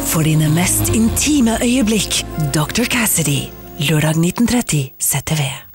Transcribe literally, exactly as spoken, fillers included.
For dine mest intime øyeblikk. doktor Cassidy. Lørdag nitten tretti, Z T V.